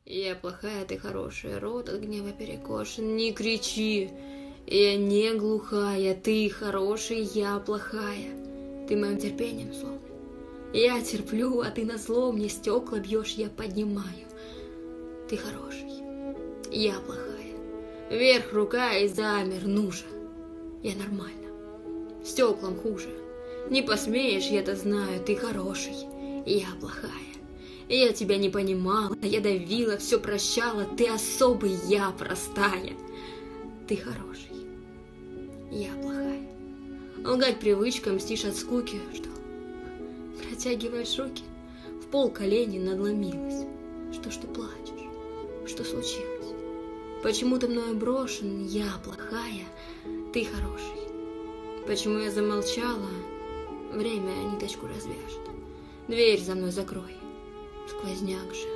Я плохая, ты хорошая, рот от гнева перекошен, не кричи. Я не глухая, ты хороший, я плохая. Ты моим терпением сломлен. Я терплю, а ты назло мне стекла бьешь, я поднимаю. Ты хороший, я плохая. Вверх рука и замер, ну же. Я нормально, стеклам хуже. Не посмеешь, я-то знаю, ты хороший, я плохая. Я тебя не понимала, я давила, все прощала, ты особый, я простая. Ты хороший, я плохая. Лгать привычка, мстишь от скуки, что? Протягиваешь руки, в пол колени надломилась. Что ж ты плачешь? Что случилось? Почему ты мною брошен, я плохая, ты хороший? Почему я замолчала? Время ниточку развяжет. Дверь за мной закрой. Сквозняк же.